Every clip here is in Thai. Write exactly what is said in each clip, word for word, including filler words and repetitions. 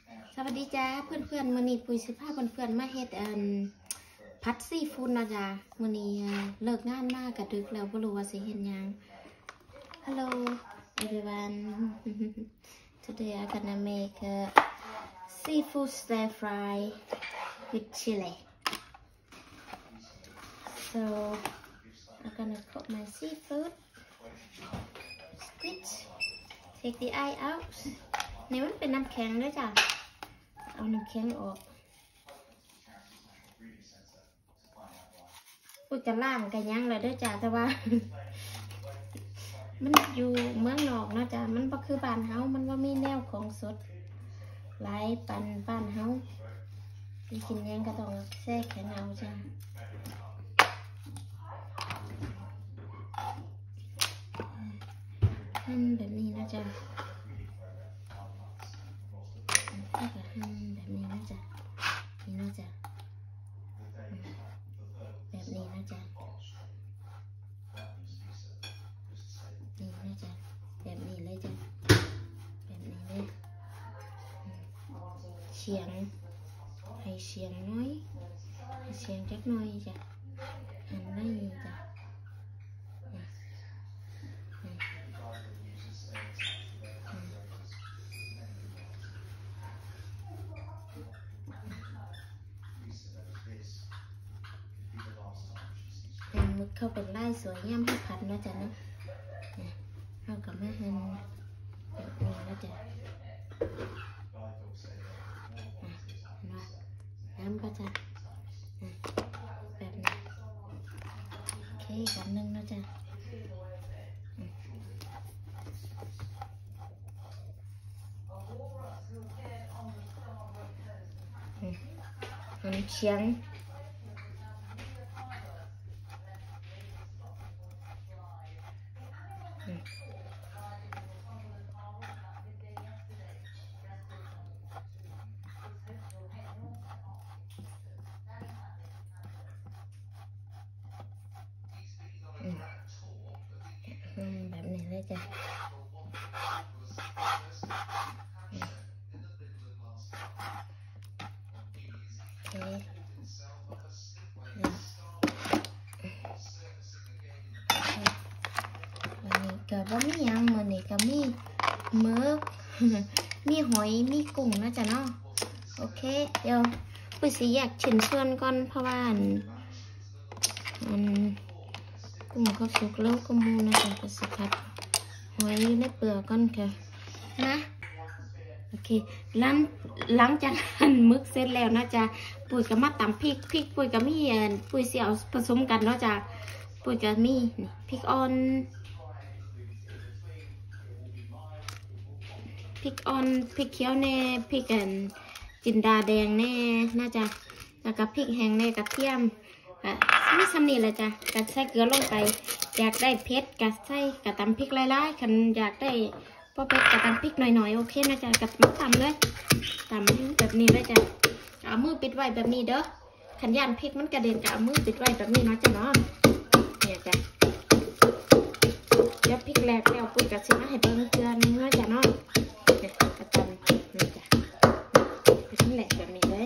สวัสดีจ้าเพื่อนๆมื้อนี้ปุ้ยสิพาเพื่อนๆมาเฮ็ดอันผัดซีฟู้ดนะจ้ามื้อนี้เลิกงานมากกะดึกแล้วบ่รู้ว่าสิเฮ็ดหยัง Hello everyone today I'm gonna make a seafood stir fry with chili so I'm gonna cook my seafood split take the eye out นี่มันเป็นน้ำแข็งด้วยจ้ะเอาน้ำแข็งออกกูจะล่างกันยังเลยด้วยจ้ะแต่ว่า มันอยู่เมืองนอกนะจ้ะมันก็คือบ้านเฮามันว่ามีแนวของสดหลายปันบ้านเฮาที่กินยังก็ต้องแช่แข็งเอาจ้ะหั่นแบบนี้นะจ๊ะถ้าเกิดหั่นแบบนี้นะจ๊ะนี่นะจ๊ะแบบนี้นะจ๊ะนี่นะจ๊ะแบบนี้เลยจ้ะแบบนี้เลยเฉียงให้เฉียงน้อยให้เฉียงจักน้อยจ้ะหั่นได้จ้ะมึกเข้าเป็นไล่สวยงามให้ผัดนะจ๊ะนะเอากับแม่หั่นแบบนี้นะจ๊ะน้ำปะจ๊ะแบบนี้โอเคกันหนึ่งนะจ๊ะหั่นเฉียงแบบนี้เลยจ้ะโอเควันนี้ก็บ่มีหยังมื้อนี้ก็มีหมึก มีหอยมีกุ้งนะจ๊ะเนาะโอเคเดี๋ยวปุ้ยสิแยกชิ้นส่วนก่อนเพราะว่าอันกุ้งเขาสุกแล้วก็มูนะจ๊ะก็สิผัดหอยอยู่ในเปลือกก่อนค่ะนะโอเคหลังหลังจากหั่นหมึกเสร็จแล้วนะจ๊ะปุ้ยก็มาตำพริกพริกปุ้ยก็มีปุ้ยสิเอาผสมกันเนาะจ๊ะปุ้ยก็มีพริกอ่อนพริกอ่อนพริกเขียวแน่พริกกันจินดาแดงแน่น่าจะแล้วก็พริกแห้งแน่กระเทียมก็ไม่ซ้ำนี่เลยจ้ะก็ใส่เกลือลงไปอยากได้เผ็ดก็ใส่กระตำพริกหลายๆคันอยากได้พอเผ็ดกระตำพริกหน่อยๆโอเคนะจ๊ะกระตำตำเลยตำแบบนี้เลยจ้ะเอามือปิดไว้แบบนี้เด้อขันย่านพริกมันกระเด็นก็เอามือปิดไว้แบบนี้นะจ๊ะเนาะเนี่ยจ้ะเดี๋ยวพริกแหลกแล้วปุ้ยกระชิมให้เบิ่งเกลือนึงนะจ๊ะเนาะกระตำนี่จ้ะเป็นแหลกแบบนี้เลย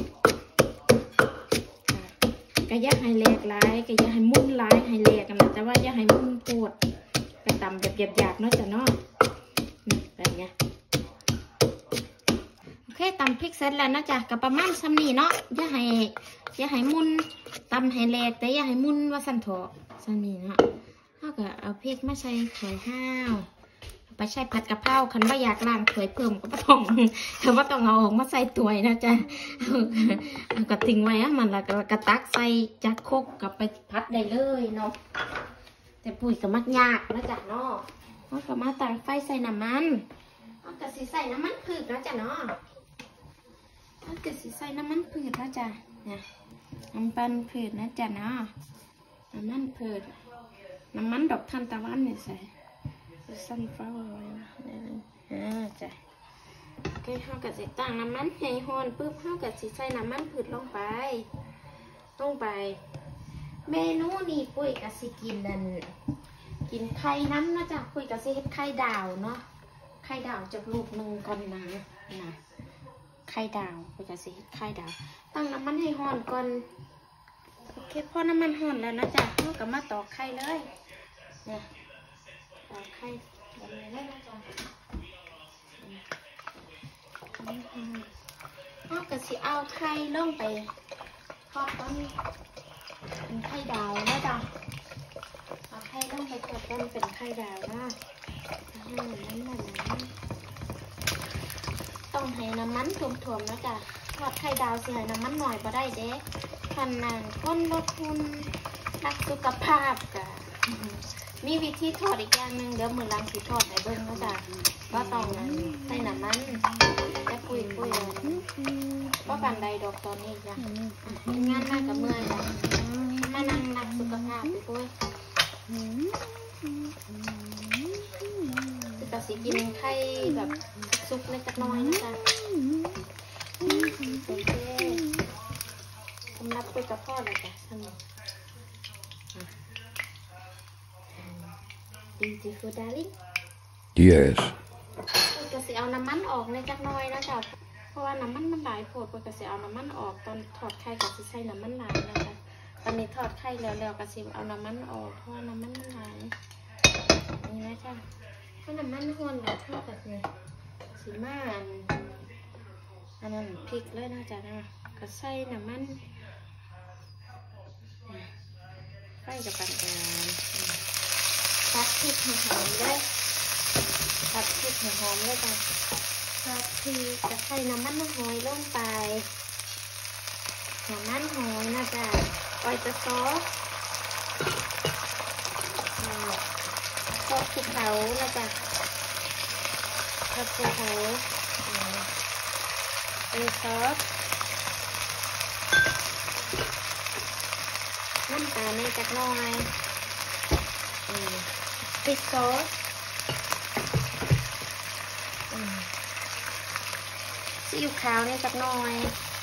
ก็อย่าให้แหลกหลายก็อย่าให้มุ่นหลายให้แหลกกันนะแต่ว่าอย่าให้มุ่นปวดกระตำแบบหยาบๆเนาะจ๊ะเนาะแบบนี้โอเคตำพริกเสร็จแล้วนะจ๊ะกับประมาณซ้ำนี้เนาะอย่าให้อย่าให้มุ่นตำให้แหลกแต่อย่าให้มุ่นว่าสั่นเถาะซ้ำนี้เนาะเขาก็เอาพริกมาใส่ถ้วยห้าวไปใช้ผัดกะเพราคันว่าอยากล้างถ้วยเพิ่มก็ไม่ต้องแต่ว่าต้องเอาออกมาใส่ถ้วยนะจ๊ะเอากระทิ้งไว้อะมันแล้วก็กระตักใส่จักโคกกับไปพัดได้เลยเนาะแต่ปุ๋ยก็มักยากนะจ๊ะเนาะเขาก็มาตั้งไฟใส่น้ำมันเขาก็สิใส่น้ำมันพืชนะจ๊ะเนาะเขาก็สิใส่น้ำมันพืชนะจ๊ะเนี่ยน้ำมันพืชนะจ๊ะเนาะน้ำมันพืชน้ำมันดอกทานตะวันเนี่ยใส่sunflower oil อ่าจ้ะโอเคเขาก็จะตั้งน้ำมันให้ร้อนปุ๊บเขาก็จะใส่น้ำมันพืชลงไปลงไปเมนูนี้ปุ้ยก็สิกินนั่นกินไข่น้ำนะจ๊ะปุ้ยก็สิเฮ็ดไข่ดาวเนาะไข่ดาวจากลูกหนึ่งก่อนนะนะข่ดาวเพื่อจะสิไข่ดาวตั้งน้ำมันให้ร้อนก่อนโอเคพอน้ำมันร้อนแล้วนะจ๊ะเราก็มาตอกไข่เลยเนี่ยตอกไข่แบบนี้เลยนะจ๊ะเราก็สิเอาไข่ลงไปทอดต้นเป็นไข่ดาวนะจ๊ะเอาไข่ลงไปทอดต้นเป็นไข่ดาวนะนั่นนั่นนั่นต้องให้น้ำมันถ่วมๆนะจ๊ะทอดไข่ดาวสิให้น้ำมันหน่อยบ่ได้เด้ขนาดคนลดทุนรักสุขภาพกะมีวิธีทอดอีกอย่างหนึ่งเดี๋ยวมือลังสิทอดในเบิ้งนะจ๊ะก็ต้องใส่น้ำมันจะปุยปุยเลยก็ปันใดดอกตอนนี้จ้ะงานมากกับเมื่อยจ้ะมานั่งรักสุขภาพไปปุยจะสิกินไข่แบบซุปเล็กน้อยนะจ๊ะโอเคสำหรับคุยกับพ่อเลยจ้ะท่านbeautiful darling yes ก็สิเอาน้ำมันออกในจักน้อยนะจ๊ะเพราะว่าน้ำมันมันหลายโผดก็สิเอาน้ำมันออกตอนทอดไข่ก็สิใส่น้ำมันหลายนะจ๊ะตอนนี้ทอดไข่แล้วแล้วก็สิเอาน้ำมันออกเพราะว่าน้ำมันมันหลายนี่นะจ๊ะเพราะน้ำมันห้วนแล้วทอดแบบนี้สีม่านอันนั้นพริกเลยนะจ๊ะนะก็ใส่น้ำมันไฟกับปานกลางตัดพริกให้หอมเลยตัดพริกให้หอมเลยจ้ะตัดพริกจะใส่น้ำมันหอยลงไปน้ำมันหอยนะจ๊ะปล่อยจะซอสซอสภูเขานะจ๊ะซอสภูเขาเป็นซอสน้ำตาลในจักหน่อยพริกซอสซีอิ๊วขาวเนี่ยจักหน่อย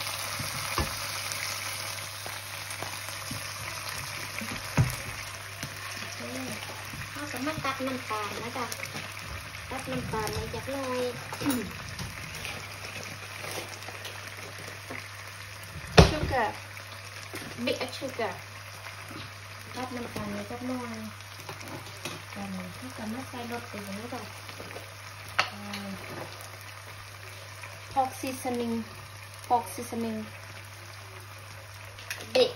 เราสามารถตัดน้ำตาลนะจ๊ะตัดน้ำตาลในจักหน่อยชูเกอร์บิ๊กชูเกอร์ตัดน้ำตาลในจักหน่อยกันถ้าสามารถใส่รสเป็นอย่างนี้ก่อนพอกซีซันนิ่งพอกซีซันนิ่งเด็ก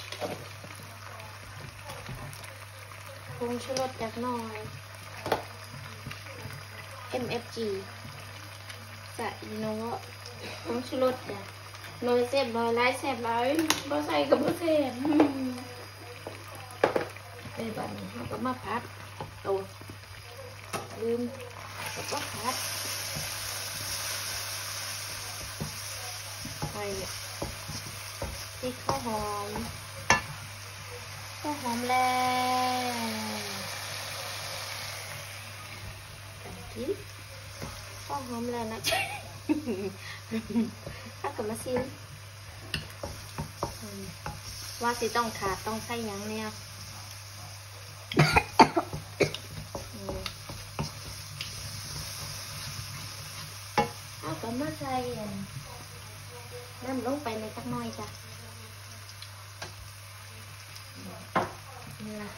ผงชูรสจากน้อย เอ็ม เอฟ จี จะอีโน่ผงชูรสจ้ะน้อยเสียบน้อยไร้เสียบไร้บ่ใส่กับบ่เสียบในบ้านนี้เราก็มาพัดโอ้ลืมก็พัดใส่พริกข้าวหอมข้าวหอมแล้วกินข้าวหอมแล้วนะถ้าเกิดมาซิมว่าสิต้องขาดต้องใส่ยังเนี่ยเอาก็มาใส่น้ำลงไปในตักน้อยจ้ะนี่ล่ะ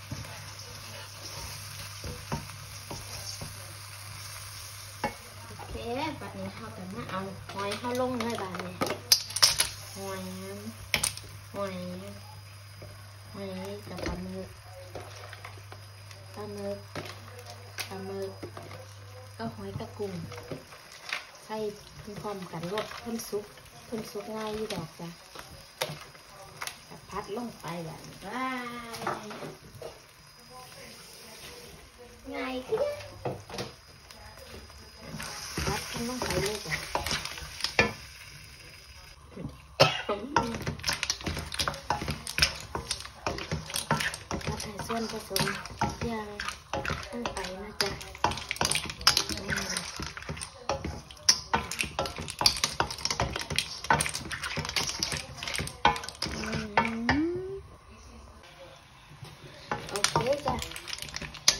โอเคบัดนี้เขากันมาเอาหอยเขาลงเลยบัดนี้หอยหอยหอยกับปลาหมึกปลาหมึกปลาหมึกก็หอยกระกุ้งใส่พร้อมกันรสเพิ่มซุปเพิ่มซุปง่ายอยู่ดอกจ้ะพัดลงไปแบบนี้ง่ายขึ้นพัดลงไปเลยจ้ะพัดให้ส่วนผสมยางลงไปนะจ๊ะ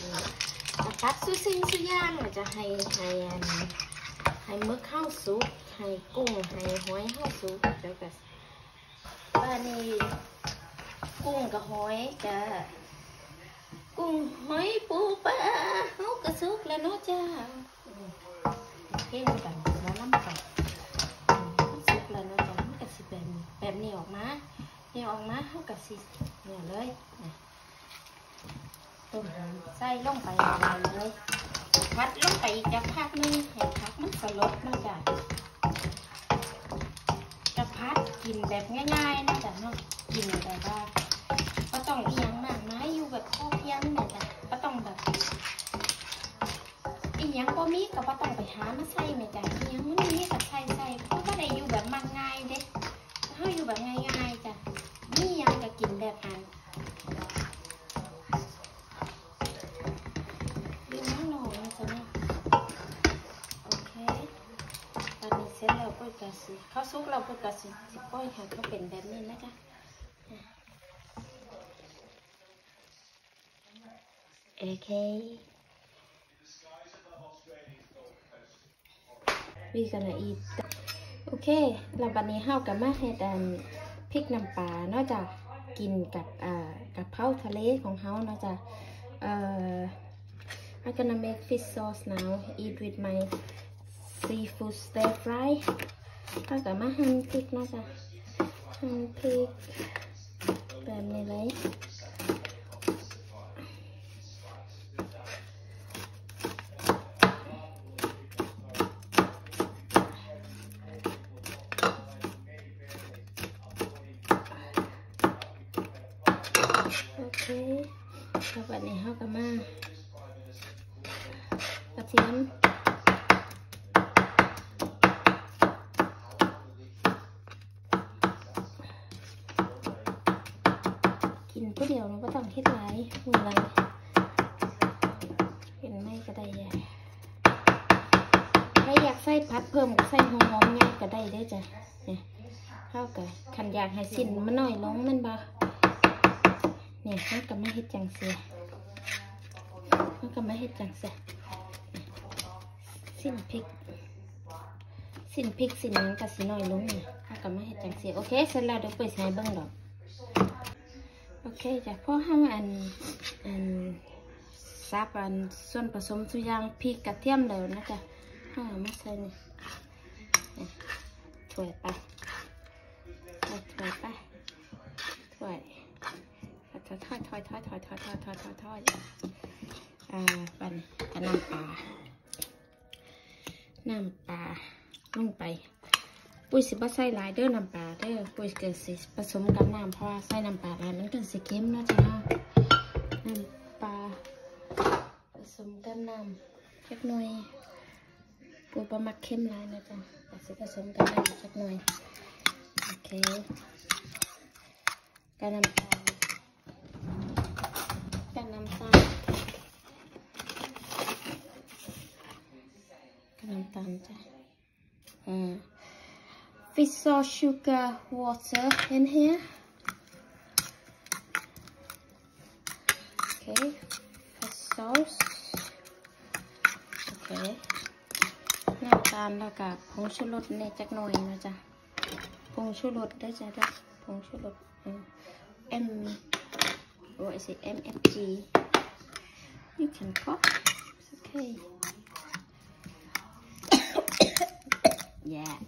ตัดสุดสิ่งสุดอย่างเราจะให้ให้ให้มือข้าวซุปให้กุ้งให้หอยเข้าสุกเดี๋ยวกันบ้านนี้กุ้งกับหอยจ้ากุ้งหอยปูปลาเขากระสุกแล้วเนาะจ้าเพ่งกันแล้วน้ำกันสุกแล้วเนาะจ้ามันกระสิแบบแบบนี้ออกมาเนี่ยออกมาเขากระสิเนี่ยเลยต้มใส่ลงไปเลยพัดลงไปอีกจะพักนึงให้พักมันสลดเนาะจ้าจะพัดกินแบบง่ายๆนะจ้าเนาะกินแบบว่าก็ต้องเอียงมากนะอยู่แบบพอเพียงนะจ๊ะก็ต้องแบบอีหยังก็มีก็ต้องไปหามาใส่นะจ๊ะอีหยังมันมีกับใส่ใส่เพราะว่าได้อยู่แบบมันง่ายเด้เขาอยู่แบบง่ายๆจ้ะนี่ยังจะกินแบบนั้นดูน้องหน่อยนะจ๊ะโอเคตอนนี้เสร็จแล้วก็กระสีข้าวซุปเราก็กระสีสิบก้อยค่ะก็เป็นแบบนี้นะจ๊ะโอเควีกันอีกโอเคแล้ววันนี้เฮากับมาเฮ็ดอันพริกน้ำปลาเนาะจ้ะกินกับอ่ากับเผาทะเลของเฮาเนาะจ้ะเอ่อ I'm gonna make fish sauce now eat with my seafood stir fry เฮากับมาหั่นพริกเนาะจ้ะหั่นพริกแบบนี้เลยโอเคแล้ววันนี้เขาก็มากระเทียมกินผู้เดียวเราก็ต้องเฮ็ดหลายมือไรเห็นไหมก็ได้ยใครอยากใส่ผัดเพิ่มใส่หอมๆไงก็ได้ได้จ้ะเนี่ยเข้ากับขันอยากให้สิ้นมันน้อยลงมันบ่เนี่ยมันก็ไม่เฮ็ดจังเสียมันก็ไม่เฮ็ดจังเสียสิ้นพริกสิ้นพริกสิ้นนั้นก็สีน้อยลงเนี่ยมันก็ไม่เฮ็ดจังเสียโอเคเสร็จแล้วเดี๋ยวไปใส่เบิ้งดอกโอเคจ้ะพอห้ามอันอันซับอันส่วนผสมทุกอย่างพริกกระเทียมแล้วนะจ๊ะห้ามาใส่นี่ถ้วยไปถ้วยไปถ้วยถอยถอยถอยถอยถอยถอยถอยถอยถอยถอยอ่าปั่นกับน้ำปลาน้ำปลาลงไปปุ้ยสิบ่ใส่หลายเด้อน้ำปลาเด้อปุ้ยเกิดสิผสมกับน้ำเพราะว่าใส่น้ำปลาหลายมันเกิดสิเค็มนะจ๊ะน้ำปลาผสมกับน้ำสักหน่อยปุ้ยประมาณเค็มหลายนะจ๊ะแต่สิผสมกับน้ำสักหน่อยโอเคกับน้ำปลากับน้ำตาลกับน้ำตาลจ้ะอืม fish sauce sugar water in here okay fish sauce okay น้ำตาลแล้วกับผงชูรสในจักหน่อยนะจ๊ะผงชูรสได้จ้ะได้ผงชูรสเอ็มWhat is it? M F G. You can cough. It's okay. Yeah.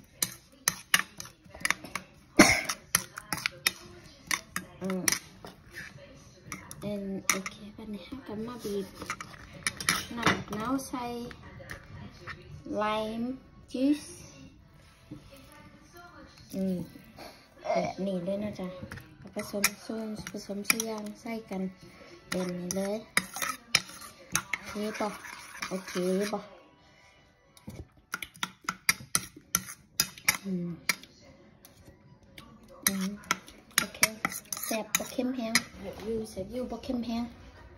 Mm. And okay, วันนี้เราก็มาบีบน้ำมะนาวใส่ lime juice อืมแบบนี้เลยนะจ๊ะผสมส่วนผสมส่วนยางใส่กันเป็นนี้เลยโอเคป่ะโอเคป่ะอืมอืมโอเคแซ่บปลาเค็มแห้งยูเสร็จยูปลาเค็มแห้ง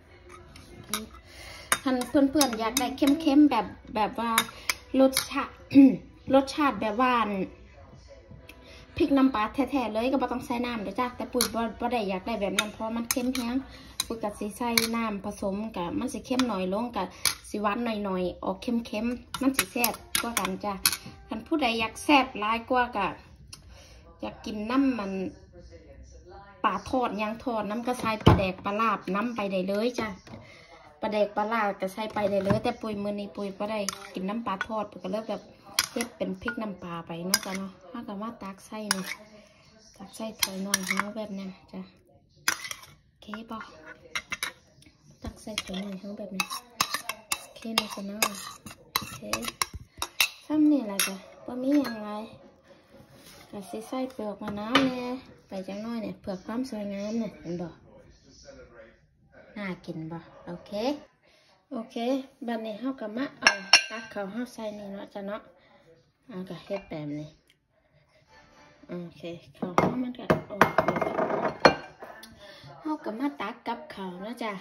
ท่านเพื่อนๆอยากได้เค็มๆแบบแบบว่ารสชาติ รสชาติแบบหวานพริกน้ำปลาแท้ๆเลยก็ไม่ต้องใส่น้ำเดี๋ยวจ้ะแต่ปุ๋ยบ่ได้อยากได้แบบนั้นเพราะมันเค็มแห้งปุ๋ยกับสีใส่น้ำผสมกับมันสีเข้มหน่อยลงกับสีหวานหน่อยๆออกเค็มๆมันสีแซ่บกว่ากันจ้ะคันผู้ใดอยากแซ่บร้ายกว่ากะอยากกินน้ำมันปลาทอดยังทอดน้ำกระชายปลาแดกปลาลาบน้ำไปได้เลยจ้ะปลาแดกปลาลาบกระชายไปได้เลยแต่ปุยมือนี้ปุยก็ได้กินน้ำปลาทอดปุยก็เลิกแบบเฮ็ดเป็นพริกน้ำปลาไปเนาะจ้ะเนาะถ้ากับว่าตักไส้เนี่ยตักไส้ถอยหน่อยเฮาแบบนี้จ้ะโอเคป่ะตักไส้ถอยหน่อยเฮาแบบนี้โอเคนะจ้ะเนาะโอเคทำนี่แหละจ้ะว่ามีอย่างไรกะสิใส่เปลือกมะนาวเนี่ยไปจังน้อยเนี่ยเปลือกความสวยงามเนี่ยเห็นบ่น่ากินบ่โอเคโอเคบัดนี้เฮากับมะเอาตักเขาเฮาใส่นี่เนาะจ้ะเนาะเอากะเฮ็ดแบบนี้โอเคเขาเฮามันก็โอเคเฮากับมาตักกับเขาเนาะจ้ะ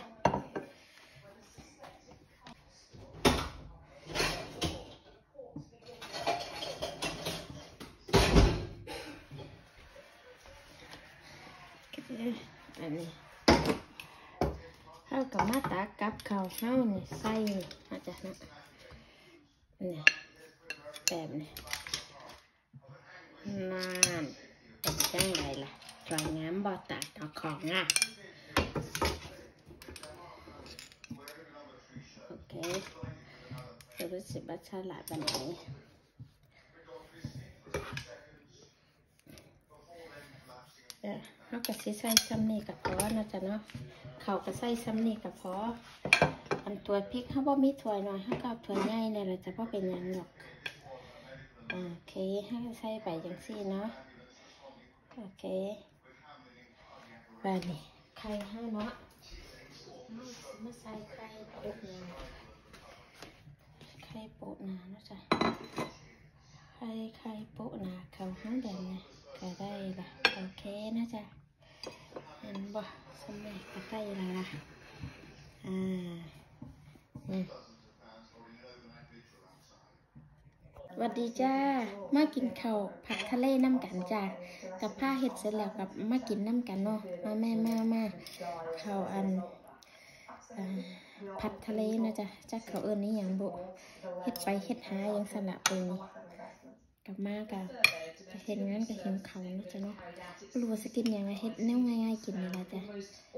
อันนี้เฮากับมาตักกับเขาเฮานี่ใส่อาจจะนะนี่แบบนี้นานเป็นจังไรล่ะสวยงามบ่ตัดเอาของอ่ะโอเคจะรู้สึกว่าฉลาดแบบไหนเขาก็ใส่ซ้ำนี่กับพอนะจ๊ะเนาะเขาก็ใส่ซ้ำนี่กับพออันตัวพริกเขาบ่มีถั่วหน่อยเขาก็ถั่วใหญ่เนี่ยแหละจะพ่เป็นยังหรอกโอเคให้ใส่ไปจังซี่เนาะโอเคแบบนี้ไข่ห้าเนาะมาใส่ไข่โปะหนาไข่โปะหนาเนาะจ้ะไข่ไข่โปะหนาเขาห้าแบบนี้ก็ได้ละโอเคนะจ๊ะเห็นบ่สมัยก็ได้ละละอ่าอืมสวัสดีจ้ามากินข้าวผัดทะเลน้ำกันจ้ากับผ้าเห็ดเสร็จแล้วกับมากินน้ำกันเนาะมาแม่มามาข้าวอันผัดทะเลนะจ๊ะจากเขาเอิญนี่อย่างบุเห็ดไปเห็ดหายังสละปืนกับมากับเห็นงั้นก็เห็นเขานะจ๊ะเนาะรู้ว่าสกินอย่างไรเห็ดแนวง่ายๆกินนี่แหละจ้ะ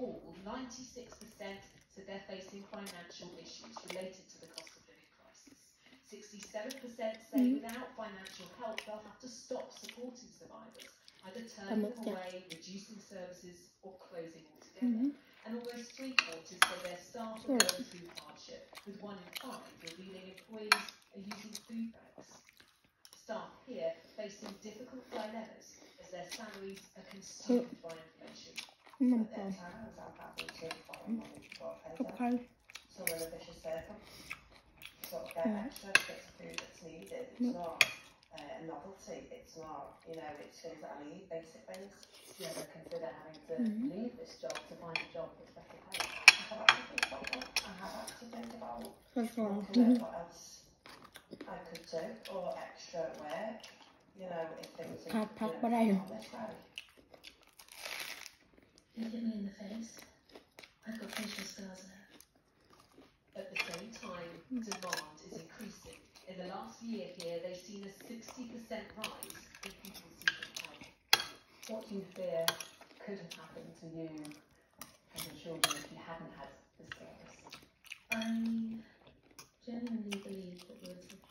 sixty-seven percent say without financial help they'll have to stop supporting survivors, either turning them away, reducing services or closing altogether. And almost three quarters say their staff are going through hardship, with one in five revealing employees are using food banks. Staff here facing difficult dilemmas as their salaries are consumed by inflation. Their towns are having to find money for pay. So in a vicious circle. Sort of get extra bits of food that's needed. It's not uh, a novelty. It's not, you know, it's things that I need, basic things. You ever consider having to mm-hmm. leave this job to find a job that's better paid? I have actually think about that. I have actually think about mm-hmm. what else I could do or extra work. You know, if things are on this way. You hit me in the face. I've got facial scars there. At the same time, demand is increasing. In the last year here, they've seen a sixty percent rise in people seeking help. What do you fear could have happened to you and your children if you hadn't had this service? I genuinely believe that it would have,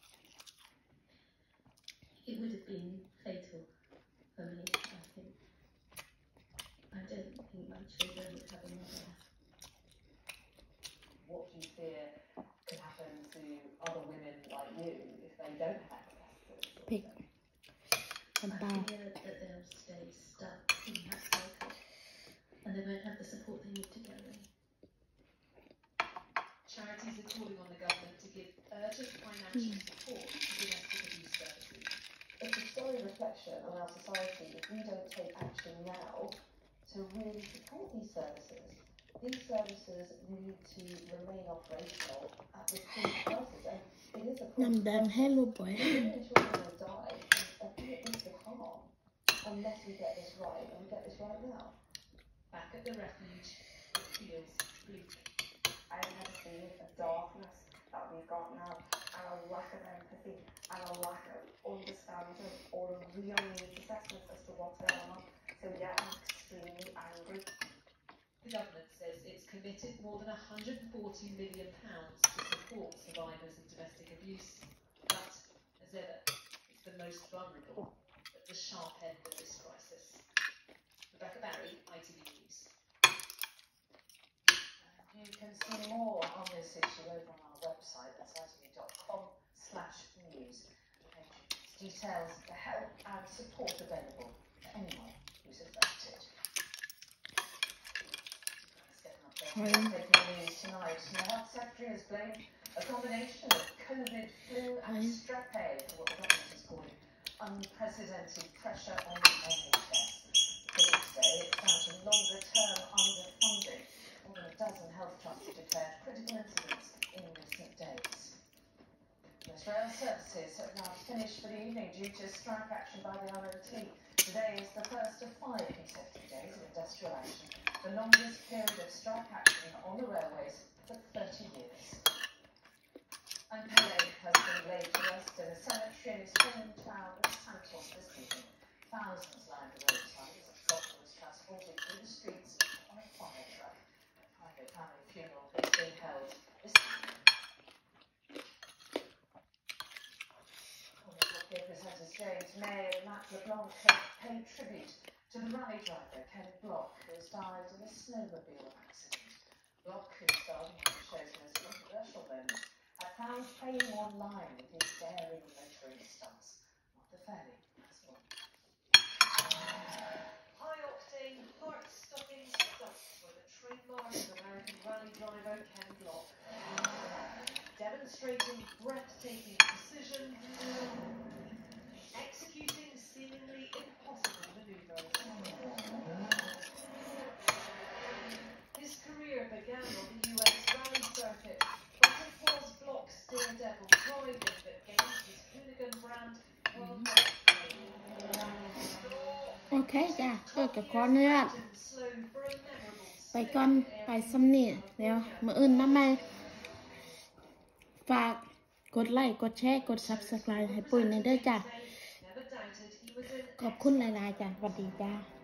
it would have been fatal for me, I think. I don't think my children would have a mother. What do you fear could happen to other women like you if they don't have access to this? Pick. I fear that they'll stay stuck in that cycle and they won't have the support they need to get away. Charities are calling on the government to give urgent financial support to domestic abuse services. It's a sorry reflection on our society if we don't take action now to really support these services. These services need to remain operational at this point prices, and it is a problem. Hello, boy. Children will die and it needs to harm unless we get this right, and we get this right now. Back at the refuge, it feels bleak. I've never seen a darkness that we've got now, and a lack of empathy, and a lack of understanding or a real needs assessment as to what's going on. So yeah, I'm extremely angry. The government says it's committed more than one hundred and forty million pounds to support survivors of domestic abuse. But, as ever, it's the most vulnerable at the sharp end of this crisis. Rebecca Barry, I T V News. You can see more on this issue over on our website, that's I T V dot com slash news. Details the help and support available to anyone who's affected. Taking news tonight, the Health Secretary has blamed a combination of COVID, flu and strep A for what the government is calling unprecedented pressure on the N H S. Critics say it's down to longer-term underfunding. More than a dozen health trusts have declared critical incidents in recent days. Most rail services have now finished for the evening due to strike action by the R O T. Today is the first of five consecutive days of industrial action, the longest period of strike action on the railways for thirty years. And Pele has been laid to rest in a cemetery in his hometown of Santos this evening. Thousands lined the roadside as a coffin was transported through the streets on a fire truck. A private family funeral is being held this evening. Representatives James May and Matt LeBlanc have paid tribute to the rally driver Ken Block, who has died in a snowmobile accident. Block, who started in the show's most controversial moments, had found fame online with his daring motoring stunts. Martha Fairley has more. High-octane, heart-stopping stunts were the trademark of American rally driver Ken Block, demonstrating breathtaking precision, executing seemingly impossible maneuvers. His career began on the U S rally circuit, but it was Block's daredevil driving that gained his hooligan brand worldwide. โอเคจ้ะเกิดกับขอเนื้อไปก่อนไปซ้ำนี่เดี๋ยวมื้ออื่นมาใหม่ฝากกดไลค์กดแชร์กด ซับสไครบ์ ให้ปุ้ยในเด้อจ้ะขอบคุณหลายๆจ้ะสวัสดีจ้า